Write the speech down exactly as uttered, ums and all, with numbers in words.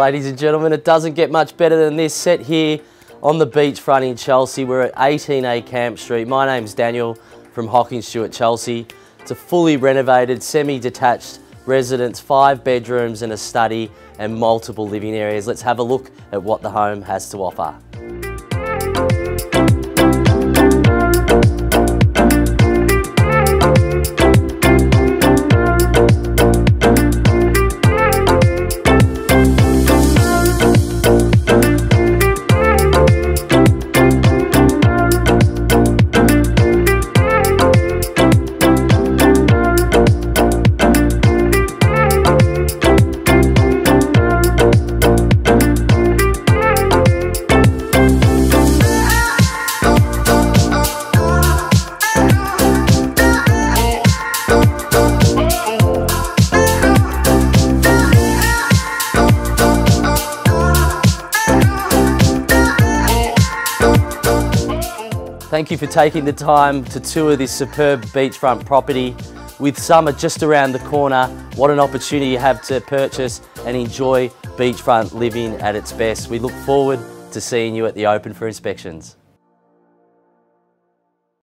Ladies and gentlemen, it doesn't get much better than this. Set here on the beachfront in Chelsea. We're at eighteen A Camp Street. My name's Daniel from Hocking Stewart, Chelsea. It's a fully renovated, semi-detached residence, five bedrooms and a study and multiple living areas. Let's have a look at what the home has to offer. Thank you for taking the time to tour this superb beachfront property. With summer just around the corner, what an opportunity you have to purchase and enjoy beachfront living at its best. We look forward to seeing you at the open for inspections.